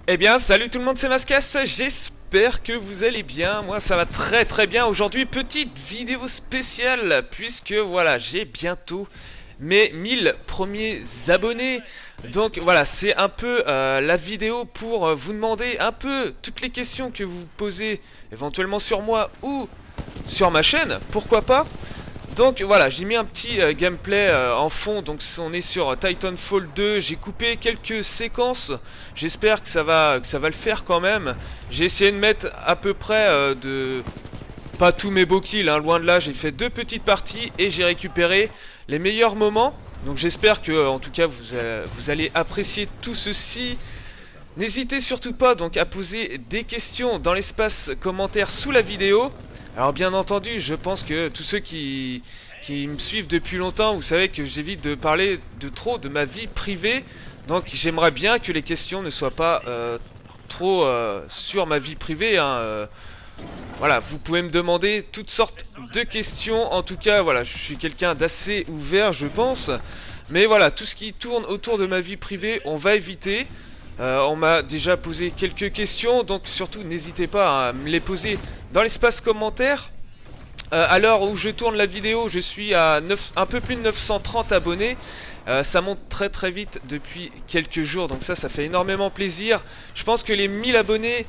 Eh bien, salut tout le monde, c'est Mascas, j'espère que vous allez bien, moi ça va très très bien. Aujourd'hui, petite vidéo spéciale, puisque voilà, j'ai bientôt mes 1000 premiers abonnés. Donc voilà, c'est un peu la vidéo pour vous demander un peu toutes les questions que vous posez éventuellement sur moi ou sur ma chaîne, pourquoi pas. Donc voilà, j'ai mis un petit gameplay en fond, donc on est sur Titanfall 2, j'ai coupé quelques séquences, j'espère que ça va le faire quand même. J'ai essayé de mettre à peu près pas tous mes beaux kills, hein, loin de là, j'ai fait deux petites parties et j'ai récupéré les meilleurs moments. Donc j'espère que en tout cas vous allez apprécier tout ceci. N'hésitez surtout pas donc à poser des questions dans l'espace commentaire sous la vidéo. Alors bien entendu, je pense que tous ceux qui me suivent depuis longtemps, vous savez que j'évite de parler de trop de ma vie privée. Donc j'aimerais bien que les questions ne soient pas trop sur ma vie privée, hein. Voilà, vous pouvez me demander toutes sortes de questions. En tout cas, voilà, je suis quelqu'un d'assez ouvert, je pense. Mais voilà, tout ce qui tourne autour de ma vie privée, on va éviter. On m'a déjà posé quelques questions, donc surtout n'hésitez pas à me les poser dans l'espace commentaire. À l'heure où je tourne la vidéo, je suis à un peu plus de 930 abonnés. Ça monte très très vite depuis quelques jours, donc ça fait énormément plaisir. Je pense que les 1000 abonnés,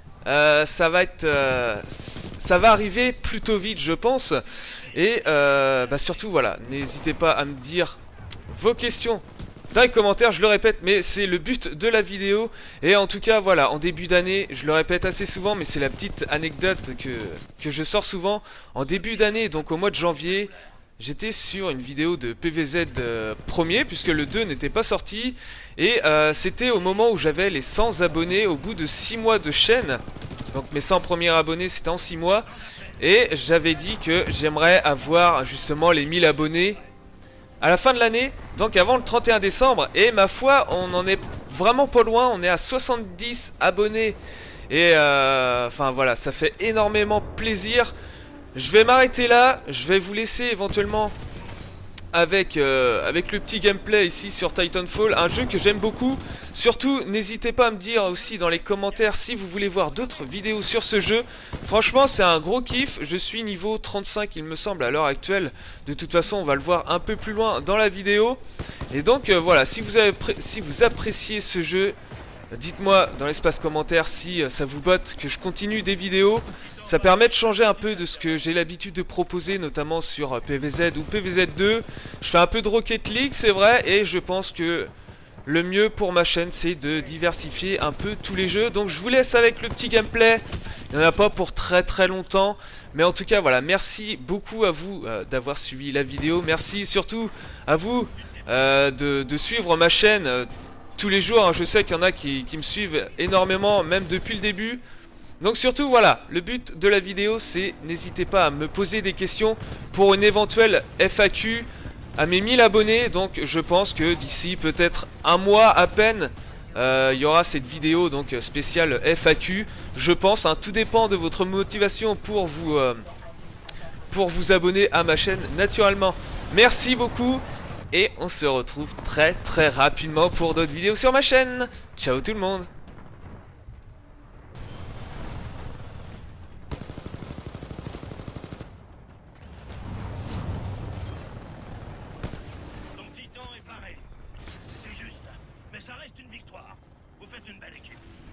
ça va arriver plutôt vite, je pense. Et surtout, voilà, n'hésitez pas à me dire vos questions dans les commentaires, je le répète, mais c'est le but de la vidéo. Et en tout cas, voilà, en début d'année, je le répète assez souvent, mais c'est la petite anecdote que je sors souvent. En début d'année, donc au mois de janvier, j'étais sur une vidéo de PVZ premier, puisque le 2 n'était pas sorti. Et c'était au moment où j'avais les 100 abonnés au bout de 6 mois de chaîne. Donc mes 100 premiers abonnés, c'était en 6 mois. Et j'avais dit que j'aimerais avoir justement les 1000 abonnés à la fin de l'année, donc avant le 31 décembre. Et ma foi, on en est vraiment pas loin, on est à 70 abonnés. Et enfin voilà, ça fait énormément plaisir. Je vais m'arrêter là, je vais vous laisser éventuellement avec le petit gameplay ici sur Titanfall, un jeu que j'aime beaucoup. Surtout, n'hésitez pas à me dire aussi dans les commentaires si vous voulez voir d'autres vidéos sur ce jeu. Franchement, c'est un gros kiff. Je suis niveau 35, il me semble, à l'heure actuelle. De toute façon, on va le voir un peu plus loin dans la vidéo. Et donc, voilà, si vous appréciez ce jeu, dites-moi dans l'espace commentaire si ça vous botte que je continue des vidéos. Ça permet de changer un peu de ce que j'ai l'habitude de proposer, notamment sur PVZ ou PVZ2. Je fais un peu de Rocket League, c'est vrai, et je pense que le mieux pour ma chaîne, c'est de diversifier un peu tous les jeux. Donc je vous laisse avec le petit gameplay. Il n'y en a pas pour très très longtemps. Mais en tout cas, voilà, merci beaucoup à vous d'avoir suivi la vidéo. Merci surtout à vous de suivre ma chaîne tous les jours, hein. Je sais qu'il y en a qui me suivent énormément, même depuis le début. Donc surtout voilà, le but de la vidéo c'est, n'hésitez pas à me poser des questions pour une éventuelle FAQ à mes 1000 abonnés. Donc je pense que d'ici peut-être un mois à peine, il y aura cette vidéo donc spéciale FAQ. Je pense, hein, tout dépend de votre motivation pour vous abonner à ma chaîne naturellement. Merci beaucoup et on se retrouve très très rapidement pour d'autres vidéos sur ma chaîne. Ciao tout le monde. Ton petit temps est paré. C'est juste, mais ça reste une victoire. Vous faites une belle équipe.